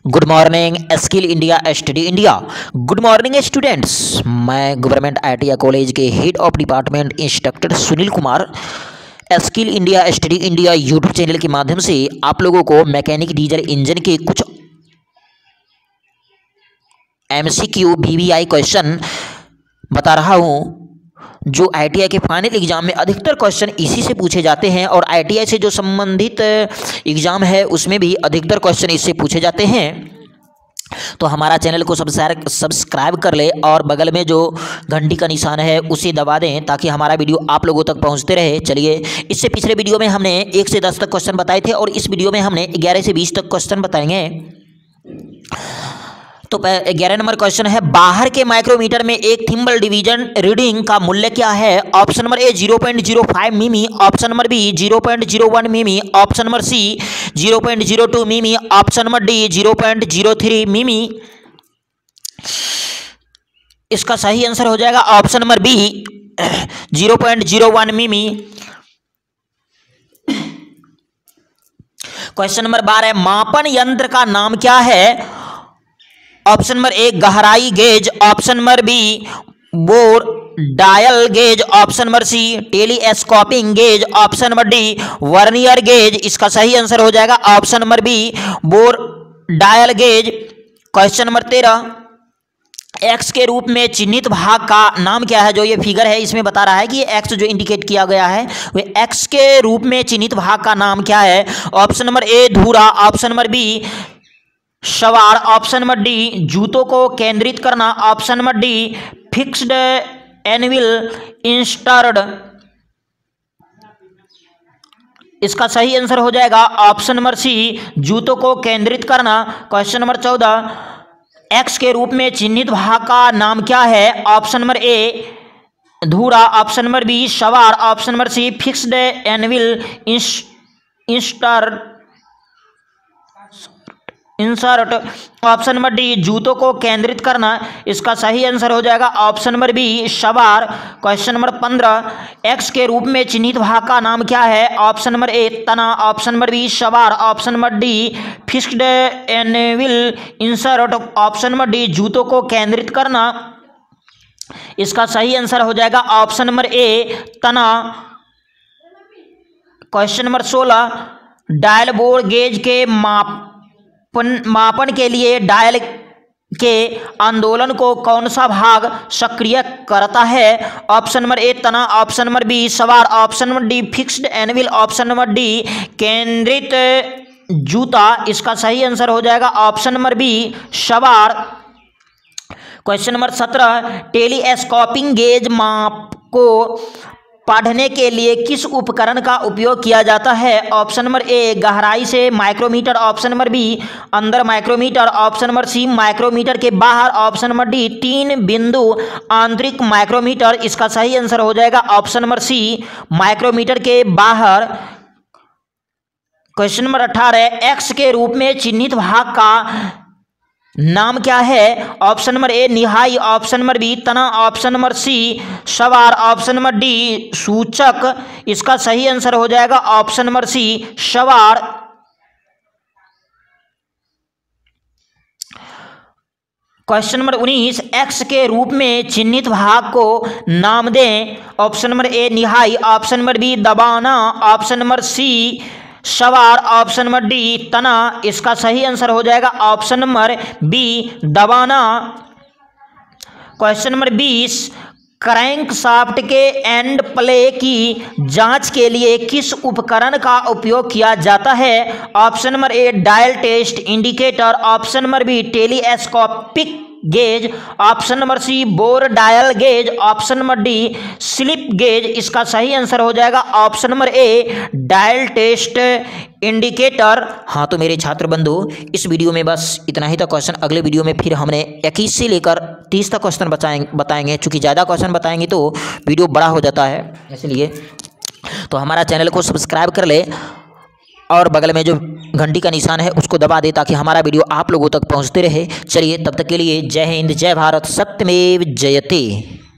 Good morning skill India study India. Good morning students. मैं government IITI college के head of department instructor Sunil Kumar skill India study India YouTube channel के माध्यम से आप लोगों को मैकेनिक डीजल इंजन के कुछ MCQ VVI क्वेश्चन बता रहा हूँ जो IITI के फाइनल एग्जाम में अधिकतर क्वेश्चन इसी से पूछे जाते हैं और IITI से जो संबंधित एग्जाम है उसमें भी अधिकतर क्वेश्चन इससे पूछे जाते हैं। तो हमारा चैनल को सब्सक्राइब कर ले और बगल में जो घंटी का निशान है उसे दबा दें ताकि हमारा वीडियो आप लोगों तक पहुंचते रहे। चलिए, इससे पिछले वीडियो में हमने 1 से 10 तक क्वेश्चन बताए थे और इस वीडियो में हमने 11 से 20 तक क्वेश्चन बताएंगे। तो 11 नंबर क्वेश्चन है, बाहर के माइक्रोमीटर में एक थिम्बल डिवीजन रीडिंग का मूल्य क्या है? ऑप्शन नंबर ए 0.05 मिमी, ऑप्शन नंबर बी 0.01 मिमी, ऑप्शन नंबर सी 0.02 मिमी, ऑप्शन नंबर डी 0.03 मिमी। इसका सही आंसर हो जाएगा ऑप्शन नंबर बी 0.01 मिमी। क्वेश्चन नंबर 12, मापन यंत्र का नाम क्या है? ऑप्शन नंबर ए गहराई gauge, option number B bore dial gauge, option number C telescoping gauge, option number D vernier gauge. इसका सही आंसर हो जाएगा option number B bore dial gauge. Question number 13, X के रूप में चिन्हित भाग का नाम क्या है? जो ये फिगर है इसमें बता रहा है कि एक्स जो इंडिकेट किया गया है वो एक्स के रूप में चिन्हित भाग का नाम क्या है? ऑप्शन नंबर ए धुरा, ऑप्शन नंबर बी सवार, ऑप्शन नंबर डी जूतों को केंद्रित करना, option number D fixed anvil insert. इसका सही आंसर हो जाएगा ऑप्शन नंबर सी जूतों को केंद्रित करना। क्वेश्चन नंबर 14, एक्स के रूप में चिन्हित भाग का नाम क्या है? ऑप्शन नंबर ए धुरा, ऑप्शन नंबर बी सवार, option number C fixed anvil insert, option number D जूतों को केंद्रित करना। इसका सही आंसर हो जाएगा ऑप्शन नंबर बी सवार। क्वेश्चन नंबर 15, एक्स के रूप में चिन्हित भाग का नाम क्या है? ऑप्शन नंबर ए तना, ऑप्शन नंबर बी सवार, option number D fixed anvil insert, option number D जूतों को केंद्रित करना। इसका सही आंसर हो जाएगा ऑप्शन नंबर ए तना। Question number 16, dial bore gauge के मापन के लिए डायल के आंदोलन को कौन सा भाग सक्रिय करता है? ऑप्शन नंबर ए तना, ऑप्शन नंबर बी सवार, option number D fixed anvil, option number D केंद्रित जूता। इसका सही आंसर हो जाएगा ऑप्शन नंबर बी सवार। क्वेश्चन नंबर 17, टेलीस्कोपिंग गेज माप को पढ़ने के लिए किस उपकरण का उपयोग किया जाता है? ऑप्शन नंबर ए गहराई से माइक्रोमीटर, ऑप्शन नंबर बी अंदर micrometer, option number C micrometer के बाहर, ऑप्शन नंबर डी 3 बिंदु आंतरिक माइक्रोमीटर। इसका सही आंसर हो जाएगा ऑप्शन नंबर सी माइक्रोमीटर के बाहर। क्वेश्चन नंबर 18, एक्स के रूप में चिन्हित भाग का नाम क्या है? ऑप्शन नंबर ए निहाई, ऑप्शन नंबर बी तना, ऑप्शन नंबर सी सवार, ऑप्शन नंबर डी सूचक। इसका सही आंसर हो जाएगा ऑप्शन नंबर सी सवार। क्वेश्चन नंबर 19, एक्स के रूप में चिन्हित भाग को नाम दें। ऑप्शन नंबर ए निहाई, ऑप्शन नंबर बी दबाना, ऑप्शन नंबर सी सवार, ऑप्शन नंबर डी तना। इसका सही आंसर हो जाएगा ऑप्शन नंबर बी दबाना। क्वेश्चन नंबर 20, क्रैंक शाफ्ट के एंड प्ले की जांच के लिए किस उपकरण का उपयोग किया जाता है? Option number A dial test indicator, option number B telescopic gauge, option number C bore dial gauge, option number D slip gauge. इसका सही आंसर हो जाएगा option number A dial test indicator. हाँ, तो मेरे छात्र बंधु, इस वीडियो में बस इतना ही था क्वेश्चन। अगले वीडियो में फिर हमने 21 से लेकर 30 तक क्वेश्चन बताएंगे। चूंकि ज़्यादा क्वेश्चन बताएंगे तो वीडियो बड़ा हो जाता है, इसलिए तो हमारा चैनल को सब्सक्राइब कर ले और बगल में जो घंटी का निशान है उसको दबा दे ताकि हमारा वीडियो आप लोगों तक पहुंचते रहे। चलिए, तब तक के लिए जय हिंद, जय भारत, सत्यमेव जयते।